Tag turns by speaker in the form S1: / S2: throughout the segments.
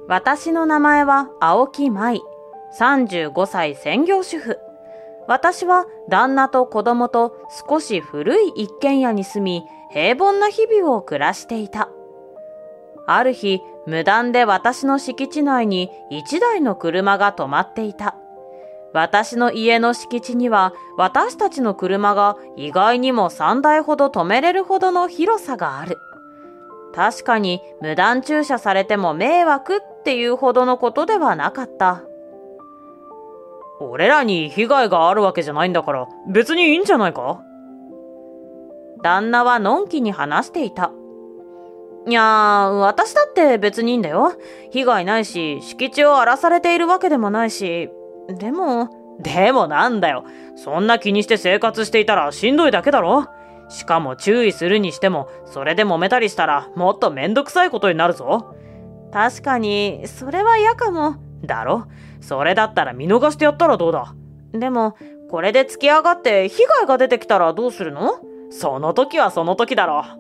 S1: 私の名前は青木舞、35歳専業主婦。私は旦那と子供と少し古い一軒家に住み、平凡な日々を暮らしていた。ある日、無断で私の敷地内に一台の車が止まっていた。私の家の敷地には私たちの車が意外にも3台ほど止めれるほどの広さがある。確かに無断駐車されても迷惑っていうほどのことではなかった。
S2: 俺らに被害があるわけじゃないんだから別にいいんじゃないか？
S1: 旦那はのんきに話していた。いやー、私だって別にいいんだよ。被害ないし、敷地を荒らされているわけでもないし。でも
S2: なんだよ。そんな気にして生活していたらしんどいだけだろ。しかも注意するにしても、それで揉めたりしたらもっとめんどくさいことになるぞ。
S1: 確かに、それは嫌かも。
S2: だろ？それだったら見逃してやったらどうだ。
S1: でも、これで突き上がって被害が出てきたらどうするの？
S2: その時はその時だろ。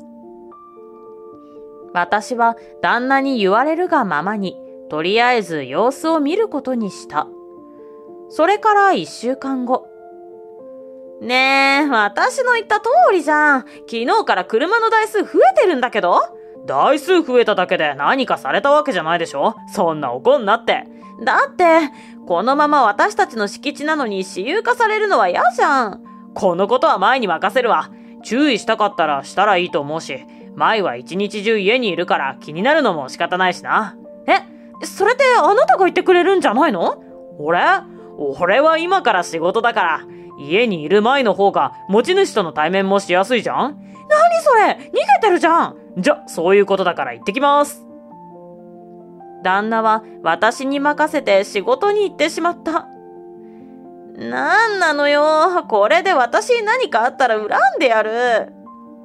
S1: 私は旦那に言われるがままに、とりあえず様子を見ることにした。それから1週間後。ねえ、私の言った通りじゃん。昨日から車の台数増えてるんだけど。
S2: 台数増えただけで何かされたわけじゃないでしょ。そんな怒んなって。
S1: だって、このまま私たちの敷地なのに私有化されるのは嫌じゃん。
S2: このことは前に任せるわ。注意したかったらしたらいいと思うし、舞は一日中家にいるから気になるのも仕方ないしな。
S1: それってあなたが言ってくれるんじゃないの？
S2: 俺は今から仕事だから、家にいる舞の方が持ち主との対面もしやすいじゃん。
S1: 何それ？逃げてるじゃん。
S2: じゃ、そういうことだから行ってきます。
S1: 旦那は私に任せて仕事に行ってしまった。なんなのよ。これで私に何かあったら恨んでやる。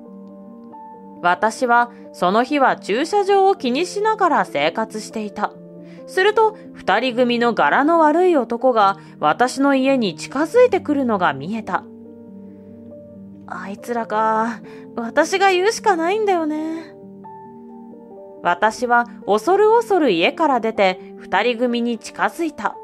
S1: 私はその日は駐車場を気にしながら生活していた。すると二人組の柄の悪い男が私の家に近づいてくるのが見えた。あいつらか。私が言うしかないんだよね。私は恐る恐る家から出て二人組に近づいた。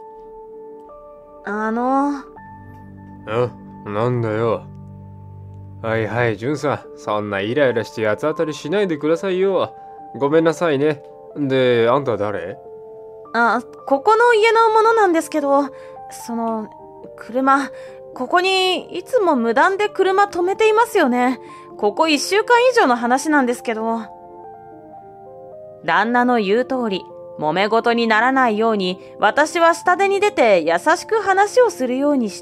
S3: なんだよ。はいはい、ジュンさん。そんなイライラして八つ当たりしないでくださいよ。ごめんなさいね。で、あんた誰？
S1: ここの家のものなんですけど、車、ここにいつも無断で車止めていますよね。ここ1週間以上の話なんですけど。旦那の言う通り、揉め事にならないように、私は下手に出て優しく話をするようにした。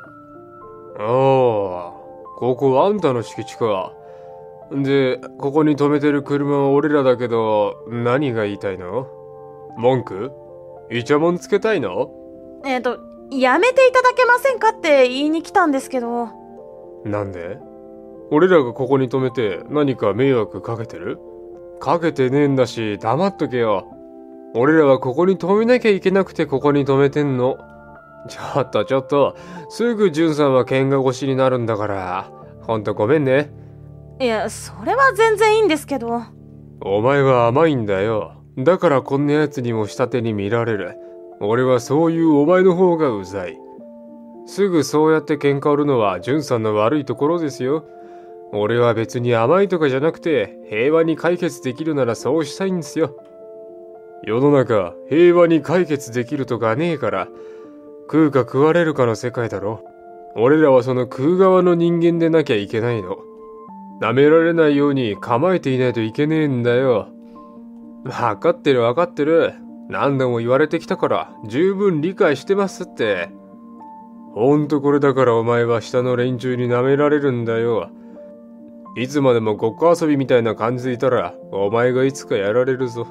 S3: ここはあんたの敷地か。で、ここに止めてる車は俺らだけど、何が言いたいの？文句？イチャモンつけたいの？
S1: やめていただけませんかって言いに来たんですけど。
S3: なんで？俺らがここに止めて何か迷惑かけてる？かけてねえんだし黙っとけよ。俺らはここに止めなきゃいけなくてここに止めてんの。ちょっと、すぐジュンさんは喧嘩腰になるんだから、ほんとごめんね。
S1: いや、それは全然いいんですけど。
S3: お前は甘いんだよ。だからこんな奴にも下手に見られる。俺はそういうお前の方がうざい。すぐそうやって喧嘩売るのはジュンさんの悪いところですよ。俺は別に甘いとかじゃなくて、平和に解決できるならそうしたいんですよ。世の中、平和に解決できるとかねえから、食うか食われるかの世界だろ。俺らはその食う側の人間でなきゃいけないの。舐められないように構えていないといけねえんだよ。わかってる。何度も言われてきたから十分理解してますって。ほんとこれだからお前は下の連中に舐められるんだよ。いつまでもごっこ遊びみたいな感じでいたらお前がいつかやられるぞ。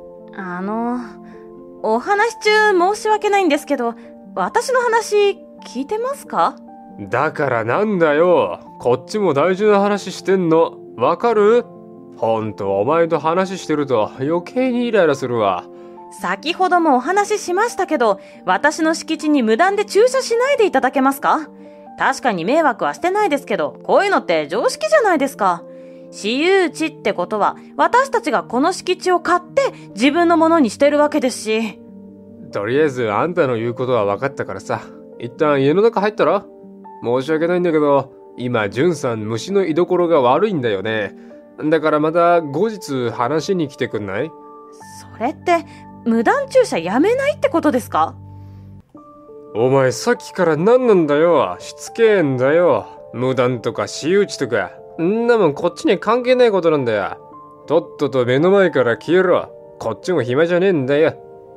S1: お話中申し訳ないんですけど、私の話聞いてますか？
S3: だからなんだよ。こっちも大事な話してんの。わかる？ほんとお前と話してると余計にイライラするわ。
S1: 先ほどもお話ししましたけど、私の敷地に無断で駐車しないでいただけますか？確かに迷惑はしてないですけど、こういうのって常識じゃないですか。 私有地ってことは、私たちがこの敷地を買って自分のものにしてるわけですし。
S3: とりあえずあんたの言うことは分かったからさ、一旦家の中入ったら？申し訳ないんだけど、今ジュンさん虫の居所が悪いんだよね。だからまた後日話しに来てくんない？
S1: それって無断駐車やめないってことですか？
S3: お前さっきから何なんだよ。しつけえんだよ。無断とか私有地とかんなもんこっちに関係ないことなんだよ。とっとと目の前から消えろ。こっちも暇じゃねえんだよ。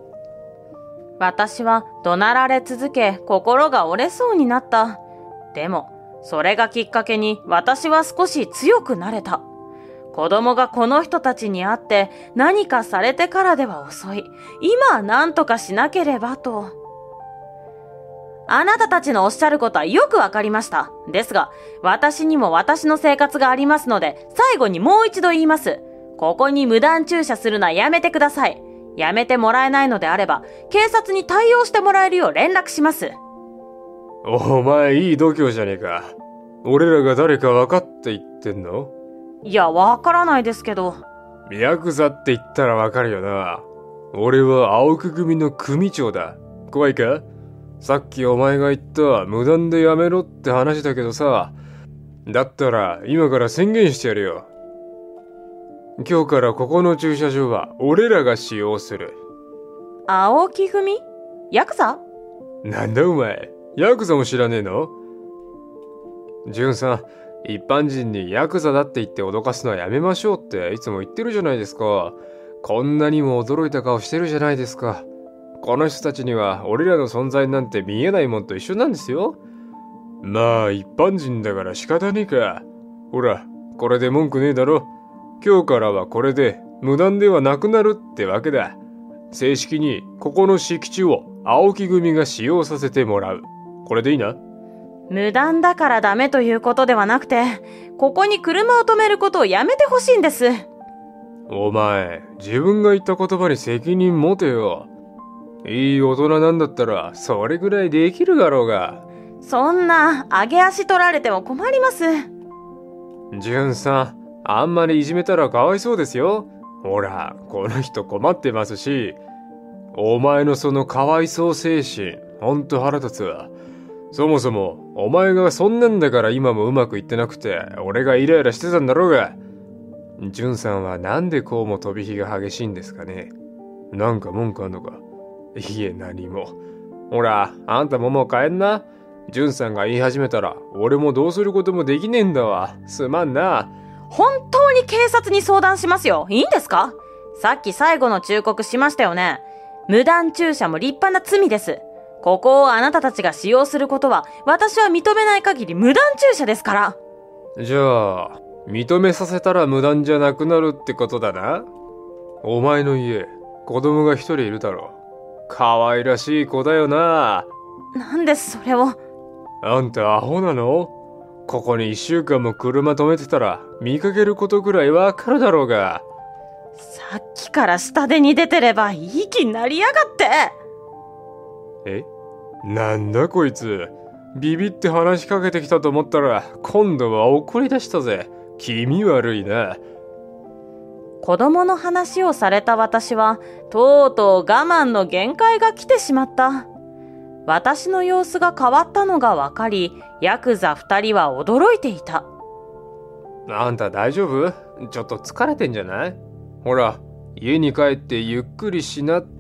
S1: 私は怒鳴られ続け、心が折れそうになった。でもそれがきっかけに私は少し強くなれた。子供がこの人たちに会って何かされてからでは遅い。今何とかしなければと。あなたたちのおっしゃることはよくわかりました。ですが、私にも私の生活がありますので、最後にもう一度言います。ここに無断駐車するのはやめてください。やめてもらえないのであれば、警察に対応してもらえるよう連絡します。
S3: お前いい度胸じゃねえか。俺らが誰か分かって言ってんの？
S1: いや、わからないですけど。
S3: ヤクザって言ったら分かるよな。俺は青く組の組長だ。怖いか？さっきお前が言った無断でやめろって話だけどさ。だったら今から宣言してやるよ。今日からここの駐車場は俺らが使用する。
S1: 青木組？ヤクザ？
S3: なんだお前、ヤクザも知らねえの？ジュンさん、一般人にヤクザだって言って脅かすのはやめましょうっていつも言ってるじゃないですか。こんなにも驚いた顔してるじゃないですか。この人たちには俺らの存在なんて見えないもんと一緒なんですよ。まあ一般人だから仕方ねえか。ほら、これで文句ねえだろ。今日からはこれで無断ではなくなるってわけだ。正式にここの敷地を青木組が使用させてもらう。これでいいな。
S1: 無断だからダメということではなくて、ここに車を止めることをやめてほしいんです。
S3: お前、自分が言った言葉に責任持てよ。いい大人なんだったらそれぐらいできるだろうが。
S1: そんな上げ足取られても困ります。
S3: ジュンさん、あんまりいじめたらかわいそうですよ。ほら、この人困ってますし。お前のそのかわいそう精神、ほんと腹立つわ。そもそもお前がそんなんだから今もうまくいってなくて俺がイライラしてたんだろうが。ジュンさんはなんでこうも飛び火が激しいんですかね。なんか文句あんのか？いえ、何も。ほら、あんたももう帰んな。ジュンさんが言い始めたら俺もどうすることもできねえんだわ。すまんな。
S1: 本当に警察に相談しますよ。いいんですか？さっき最後の忠告しましたよね。無断駐車も立派な罪です。ここをあなたたちが使用することは私は認めない限り無断駐車ですから。
S3: じゃあ認めさせたら無断じゃなくなるってことだな。お前の家、子供が一人いるだろ。可愛らしい子だよな。
S1: なんでそれを。
S3: あんたアホなの？ここに1週間も車止めてたら見かけることくらいわかるだろうが。
S1: さっきから下手に出てればいい気になりやがって。
S3: え？なんだこいつ。ビビって話しかけてきたと思ったら今度は怒り出したぜ。気味悪いな。
S1: 子供の話をされた私はとうとう我慢の限界が来てしまった。私の様子が変わったのが分かり、ヤクザ2人は驚いていた。
S3: あんた大丈夫？ちょっと疲れてんじゃない？ほら、家に帰ってゆっくりしなって。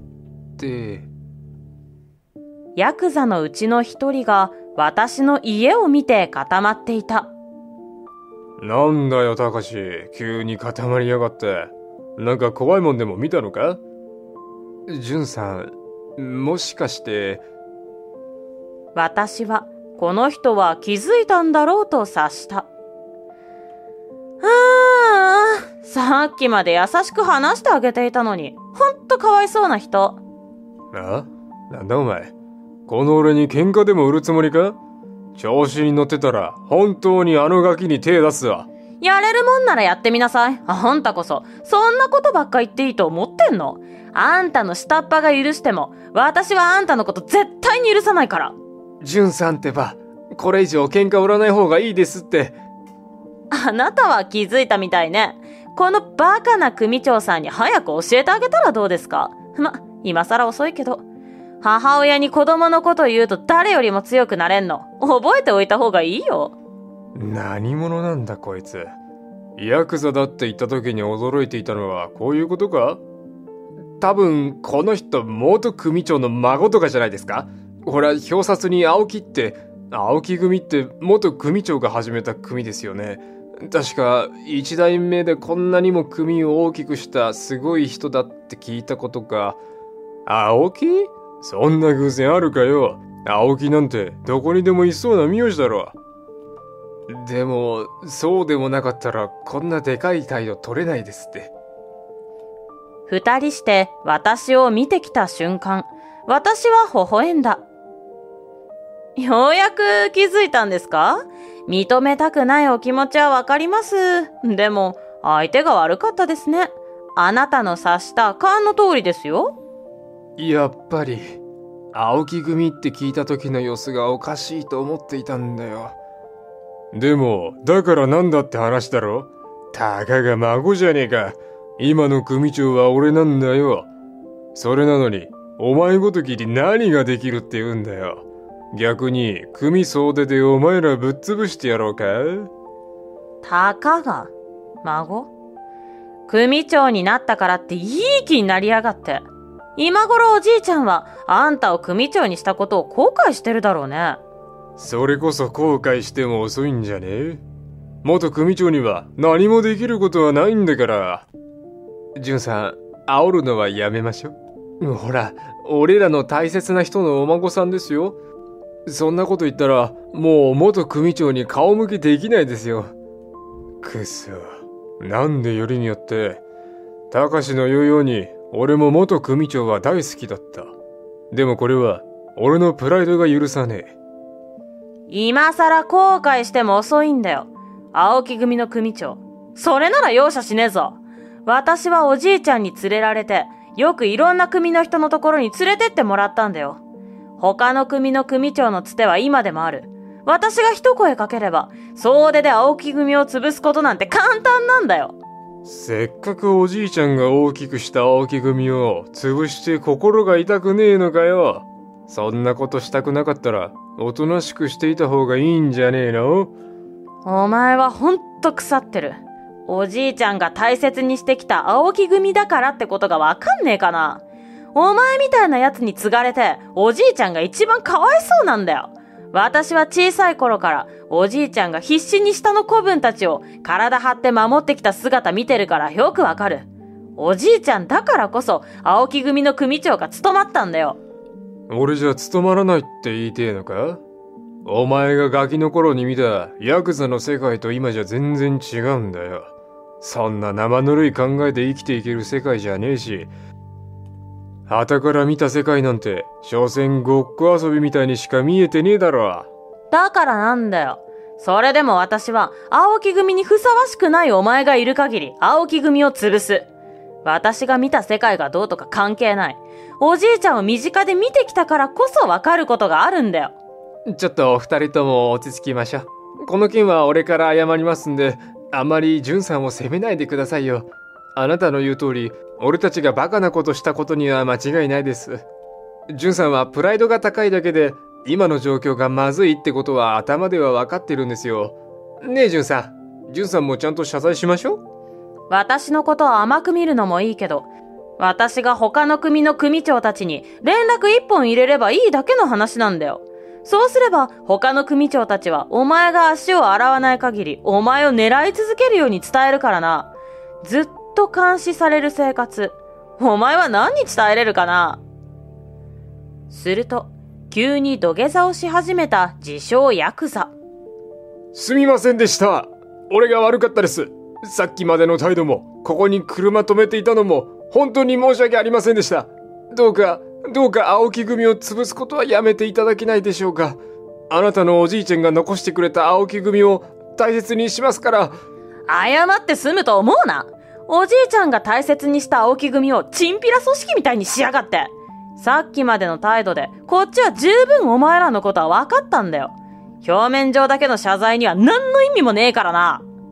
S1: ヤクザのうちの一人が私の家を見て固まっていた。
S3: なんだよ、たかし。急に固まりやがって。なんか怖いもんでも見たのか？ジュンさん、もしかして。
S1: 私はこの人は気づいたんだろうと察した。さっきまで優しく話してあげていたのに、ほんとかわいそうな人。
S3: あ？なんだお前。この俺に喧嘩でも売るつもりか？調子に乗ってたら本当にあのガキに手出すわ。
S1: やれるもんならやってみなさい。あんたこそそんなことばっか言っていいと思ってんの？あんたの下っ端が許しても私はあんたのこと絶対に許さないから。
S3: ジュンさんってば、これ以上喧嘩売らない方がいいですって。
S1: あなたは気づいたみたいね。このバカな組長さんに早く教えてあげたらどうですか。今更遅いけど。母親に子供のこと言うと誰よりも強くなれんの。覚えておいた方がいいよ。
S3: 何者なんだこいつ。ヤクザだって言った時に驚いていたのはこういうことか？多分この人元組長の孫とかじゃないですか？ほら、表札に青木組って元組長が始めた組ですよね。確か一代目でこんなにも組を大きくしたすごい人だって聞いたことが。青木？そんな偶然あるかよ。青木なんてどこにでもいそうな名字だろ。でもそうでもなかったらこんなでかい態度取れないですって。
S1: 二人して私を見てきた瞬間、私は微笑んだ。ようやく気づいたんですか？認めたくないお気持ちはわかります。でも相手が悪かったですね。あなたの察した勘の通りですよ。
S3: やっぱり青木組って聞いた時の様子がおかしいと思っていたんだよ。でもだからなんだって話だろ。たかが孫じゃねえか。今の組長は俺なんだよ。それなのにお前ごときに何ができるって言うんだよ。逆に組総出でお前らぶっ潰してやろうか。
S1: たかが孫？組長になったからっていい気になりやがって。今頃おじいちゃんはあんたを組長にしたことを後悔してるだろうね。
S3: それこそ後悔しても遅いんじゃねえ？元組長には何もできることはないんだから。ジュンさん、煽るのはやめましょう。ほら、俺らの大切な人のお孫さんですよ。そんなこと言ったらもう元組長に顔向けできないですよ。くそ、なんでよりによってたかしの言うように俺も元組長は大好きだった。でもこれは俺のプライドが許さねえ。
S1: 今さら後悔しても遅いんだよ。青木組の組長、それなら容赦しねえぞ。私はおじいちゃんに連れられてよくいろんな組の人のところに連れてってもらったんだよ。他の組の組長のつては今でもある。私が一声かければ総出で青木組を潰すことなんて簡単なんだよ。
S3: せっかくおじいちゃんが大きくした青木組を潰して心が痛くねえのかよ。そんなことしたくなかったらおとなしくしていた方がいいんじゃねえの？
S1: お前はほんと腐ってる。おじいちゃんが大切にしてきた青木組だからってことがわかんねえかな。お前みたいなやつに継がれておじいちゃんが一番かわいそうなんだよ。私は小さい頃からおじいちゃんが必死に下の子分たちを体張って守ってきた姿見てるからよくわかる。おじいちゃんだからこそ青木組の組長が務まったんだよ。
S3: 俺じゃ務まらないって言いてえのか？お前がガキの頃に見たヤクザの世界と今じゃ全然違うんだよ。そんな生ぬるい考えで生きていける世界じゃねえし、傍から見た世界なんて所詮ごっこ遊びみたいにしか見えてねえだろ。
S1: だからなんだよ。それでも私は青木組にふさわしくないお前がいる限り青木組を潰す。私が見た世界がどうとか関係ない。おじいちゃんを身近で見てきたからこそわかることがあるんだよ。
S3: ちょっとお二人とも落ち着きましょう。この件は俺から謝りますんで、あまりジュンさんを責めないでくださいよ。あなたの言う通り、俺たちがバカなことしたことには間違いないです。ジュンさんはプライドが高いだけで、今の状況がまずいってことは頭では分かってるんですよ。ねえジュンさん、ジュンさんもちゃんと謝罪しましょう。
S1: 私のことを甘く見るのもいいけど、私が他の組の組長たちに連絡一本入れればいいだけの話なんだよ。そうすれば他の組長たちはお前が足を洗わない限りお前を狙い続けるように伝えるからな。ずっと監視される生活、お前は何に伝えれるかな。すると急に土下座をし始めた自称ヤクザ。
S3: すみませんでした。俺が悪かったです。さっきまでの態度もここに車止めていたのも本当に申し訳ありませんでした。どうか青木組を潰すことはやめていただけないでしょうか。あなたのおじいちゃんが残してくれた青木組を大切にしますから。
S1: 謝って済むと思うな。おじいちゃんが大切にした青木組をチンピラ組織みたいにしやがって。さっきまでの態度でこっちは十分お前らのことは分かったんだよ。表面上だけの謝罪には何の意味もねえからな。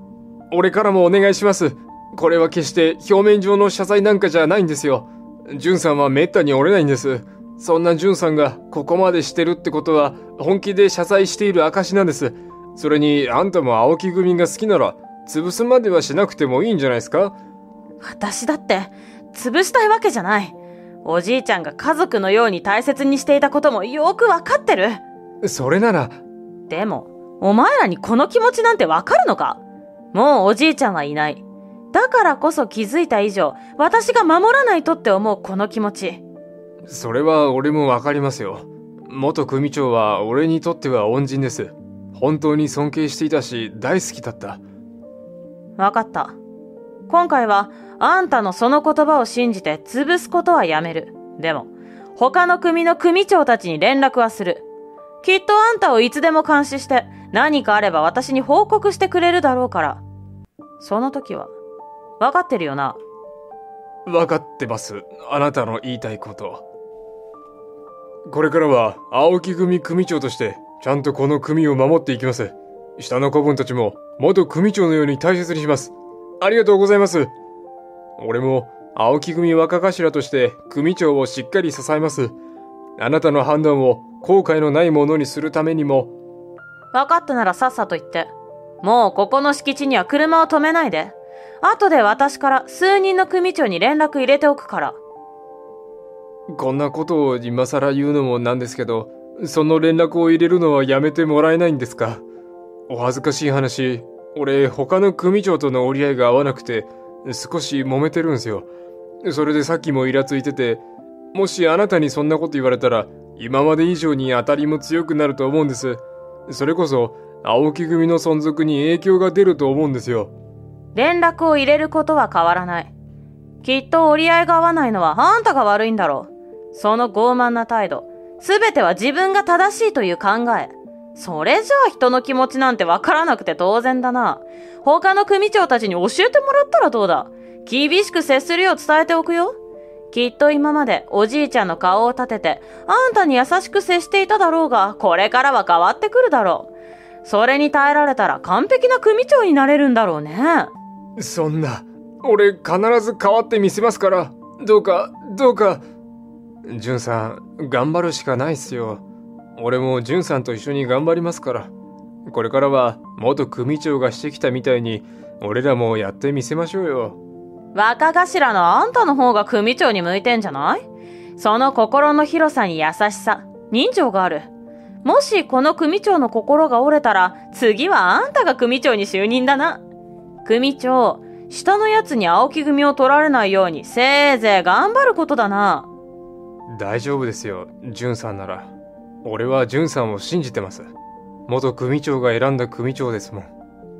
S3: 俺からもお願いします。これは決して表面上の謝罪なんかじゃないんですよ。ジュンさんはめったに折れないんです。そんなジュンさんがここまでしてるってことは本気で謝罪している証なんです。それにあんたも青木組が好きなら潰すまではしなくてもいいんじゃないですか？
S1: 私だって潰したいわけじゃない。おじいちゃんが家族のように大切にしていたこともよくわかってる。
S3: それなら。
S1: でもお前らにこの気持ちなんてわかるのか？もうおじいちゃんはいない。だからこそ気づいた以上私が守らないとって思うこの気持ち。
S3: それは俺もわかりますよ。元組長は俺にとっては恩人です。本当に尊敬していたし大好きだった。
S1: わかった。今回はあんたのその言葉を信じて潰すことはやめる。でも他の組の組長たちに連絡はする。きっとあんたをいつでも監視して何かあれば私に報告してくれるだろうから。その時はわかってるよな？
S3: わかってます。あなたの言いたいこと。これからは青木組組長としてちゃんとこの組を守っていきます。下の子分たちも元組長のように大切にします。ありがとうございます。俺も青木組若頭として組長をしっかり支えます。あなたの判断を後悔のないものにするためにも。
S1: 分かったならさっさと言って。もうここの敷地には車を止めないで。後で私から数人の組長に連絡入れておくから。
S3: こんなことを今更言うのもなんですけど、その連絡を入れるのはやめてもらえないんですか？お恥ずかしい話、俺他の組長との折り合いが合わなくて少し揉めてるんですよ。それでさっきもイラついてて、もしあなたにそんなこと言われたら今まで以上に当たりも強くなると思うんです。それこそ青木組の存続に影響が出ると思うんですよ。
S1: 連絡を入れることは変わらない。きっと折り合いが合わないのはあんたが悪いんだろう。その傲慢な態度、すべては自分が正しいという考え。それじゃあ人の気持ちなんてわからなくて当然だな。他の組長たちに教えてもらったらどうだ。厳しく接するよう伝えておくよ。きっと今までおじいちゃんの顔を立ててあんたに優しく接していただろうが、これからは変わってくるだろう。それに耐えられたら完璧な組長になれるんだろうね。
S3: そんな、俺必ず変わってみせますから、どうかジュンさん頑張るしかないっすよ。俺もジュンさんと一緒に頑張りますから。これからは元組長がしてきたみたいに俺らもやってみせましょうよ。
S1: 若頭のあんたの方が組長に向いてんじゃない？その心の広さに優しさ、人情がある。もしこの組長の心が折れたら次はあんたが組長に就任だな。組長、下のやつに青木組を取られないようにせいぜい頑張ることだな。
S3: 大丈夫ですよ、ジュンさんなら。俺はジュンさんを信じてます。元組長が選んだ組長ですもん。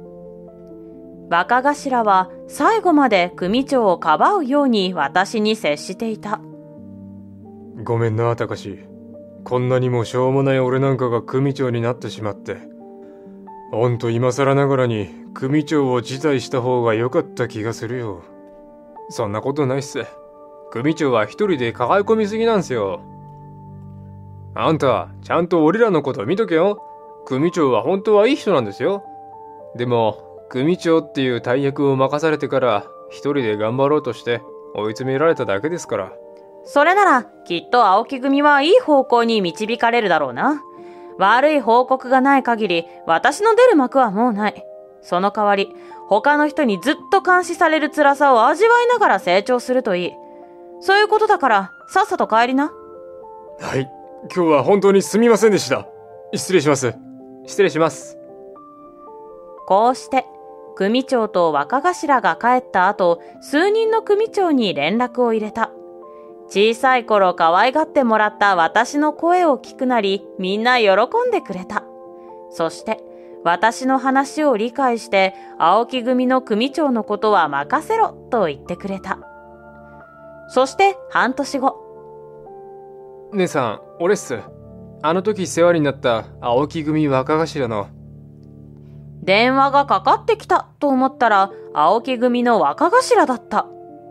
S1: 若頭は最後まで組長をかばうように私に接していた。
S3: ごめんな、たかし。こんなにもしょうもない俺なんかが組長になってしまって。ほんと今更ながらに組長を辞退した方が良かった気がするよ。そんなことないっす。組長は一人で抱え込みすぎなんすよ。あんた、ちゃんと俺らのこと見とけよ。組長は本当はいい人なんですよ。でも、組長っていう大役を任されてから一人で頑張ろうとして追い詰められただけですから。
S1: それならきっと青木組はいい方向に導かれるだろうな。悪い報告がない限り私の出る幕はもうない。その代わり他の人にずっと監視される辛さを味わいながら成長するといい。そういうことだからさっさと帰りな。
S3: はい、今日は本当にすみませんでした。失礼します。失礼します。
S1: こうして組長と若頭が帰った後、数人の組長に連絡を入れた。小さい頃可愛がってもらった私の声を聞くなり、みんな喜んでくれた。そして私の話を理解して青木組の組長のことは任せろと言ってくれた。そして半年後。
S3: 姉さん、俺っす。あの時世話になった青木組若頭の。
S1: 電話がかかってきたと思ったら青木組の若頭だった。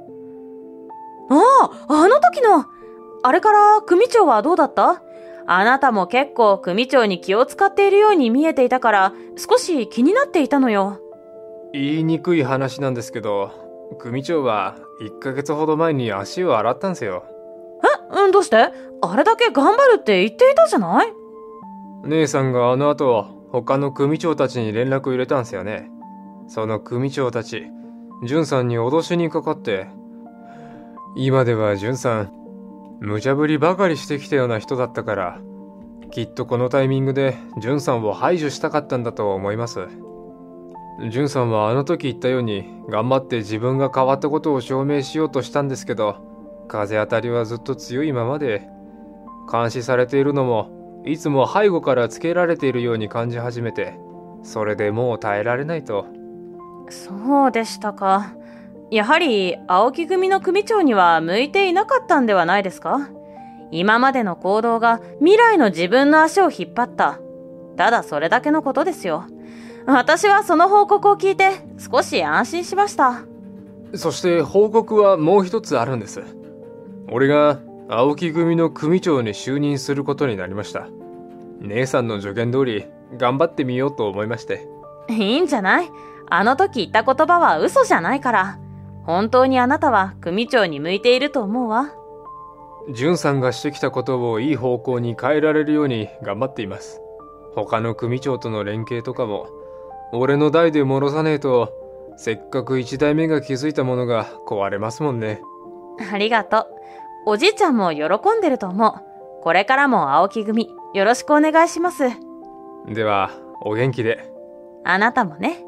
S1: あの時の。あれから組長はどうだった？あなたも結構組長に気を使っているように見えていたから少し気になっていたのよ。
S3: 言いにくい話なんですけど、組長は1ヶ月ほど前に足を洗ったんすよ。
S1: どうして？あれだけ頑張るって言っていたじゃない？
S3: 姉さんがあの後、他の組長たちに連絡入れたんすよね。その組長たち、淳さんに脅しにかかって、今では淳さん、無茶ぶりばかりしてきたような人だったから、きっとこのタイミングで淳さんを排除したかったんだと思います。淳さんはあの時言ったように頑張って自分が変わったことを証明しようとしたんですけど、風当たりはずっと強いままで、監視されているのもいつも背後からつけられているように感じ始めて、それでもう耐えられないと。
S1: そうでしたか。やはり青木組の組長には向いていなかったんではないですか？今までの行動が未来の自分の足を引っ張った。ただそれだけのことですよ。私はその報告を聞いて少し安心しました。
S3: そして報告はもう一つあるんです。俺が青木組の組長に就任することになりました。姉さんの助言通り頑張ってみようと思いまして。
S1: いいんじゃない？あの時言った言葉は嘘じゃないから。本当にあなたは組長に向いていると思うわ。
S3: 淳さんがしてきたことをいい方向に変えられるように頑張っています。他の組長との連携とかも、俺の代で戻さねえと、せっかく一代目が築いたものが壊れますもんね。
S1: ありがとう。おじいちゃんも喜んでると思う。これからも青木組よろしくお願いします。
S3: では、お元気で。
S1: あなたもね。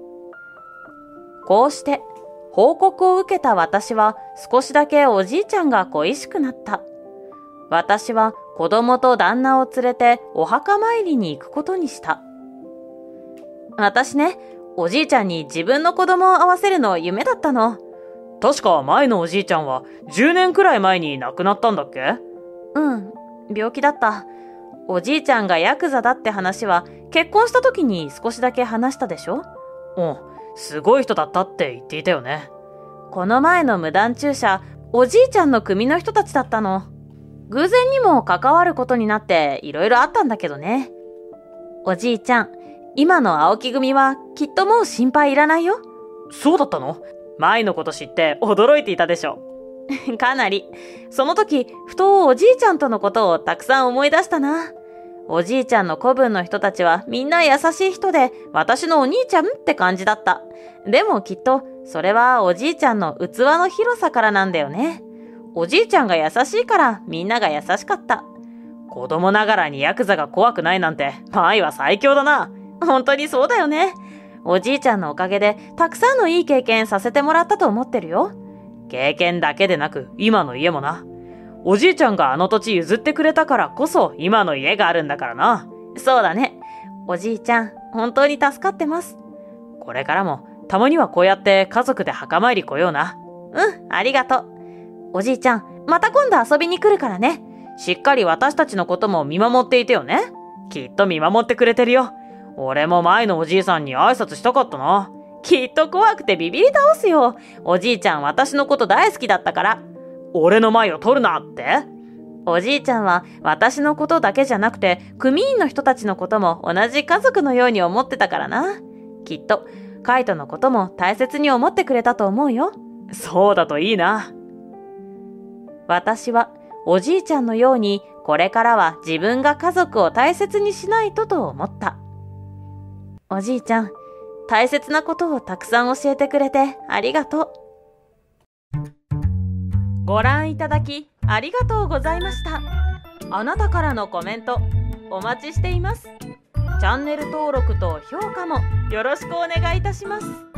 S1: こうして報告を受けた私は少しだけおじいちゃんが恋しくなった。私は子供と旦那を連れてお墓参りに行くことにした。私ね、おじいちゃんに自分の子供を会わせるの夢だったの。
S2: 確か前のおじいちゃんは10年くらい前に亡くなったんだっけ？
S1: うん、病気だった。おじいちゃんがヤクザだって話は結婚した時に少しだけ話したでしょ？
S2: うん、すごい人だったって言っていたよね。
S1: この前の無断駐車、おじいちゃんの組の人たちだったの。偶然にも関わることになっていろいろあったんだけどね。おじいちゃん、今の青木組はきっともう心配いらないよ。
S2: そうだったの？前のこと知って驚いていたでしょ。
S1: かなり。その時、ふとおじいちゃんとのことをたくさん思い出したな。おじいちゃんの子分の人たちはみんな優しい人で、私のお兄ちゃんって感じだった。でもきっと、それはおじいちゃんの器の広さからなんだよね。おじいちゃんが優しいからみんなが優しかった。
S2: 子供ながらにヤクザが怖くないなんて、舞は最強だな。
S1: 本当にそうだよね。おじいちゃんのおかげでたくさんのいい経験させてもらったと思ってるよ。
S2: 経験だけでなく今の家もな。おじいちゃんがあの土地譲ってくれたからこそ今の家があるんだからな。
S1: そうだね。おじいちゃん、本当に助かってます。
S2: これからもたまにはこうやって家族で墓参り来ような。
S1: うん、ありがとう。おじいちゃん、また今度遊びに来るからね。
S2: しっかり私たちのことも見守っていてよね。きっと見守ってくれてるよ。俺も前のおじいさんに挨拶したかったな。
S1: きっと怖くてビビり倒すよ。おじいちゃん私のこと大好きだったから。
S2: 俺の前を取るなって？
S1: おじいちゃんは私のことだけじゃなくて、組員の人たちのことも同じ家族のように思ってたからな。きっと、カイトのことも大切に思ってくれたと思うよ。
S2: そうだといいな。
S1: 私はおじいちゃんのようにこれからは自分が家族を大切にしないとと思った。おじいちゃん、大切なことをたくさん教えてくれてありがとう。ご覧いただきありがとうございました。あなたからのコメントお待ちしています。チャンネル登録と評価もよろしくお願いいたします。